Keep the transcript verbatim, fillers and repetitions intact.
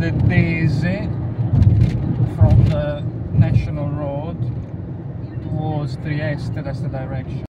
the Dese from the National Road towards Trieste, that's the direction.